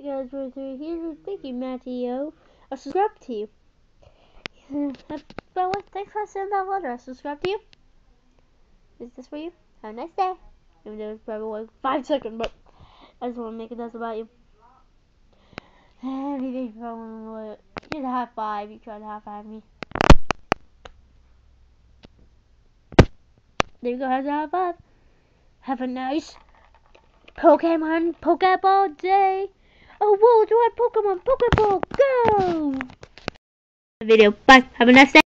guys for here. Thank you, Matteo. I subscribe to you. By the way, thanks for sending that letter. I subscribe to you. Is this for you? Have a nice day. Even though it's probably like 5 seconds, but I just want to make it nice about you. Anything from what? Here's a high five. You try to high five me. There you go. Have a high five. Have a nice Pokeball day. Oh, whoa, do I Pokemon? Pokeball, go! Video. Bye. Have a nice day.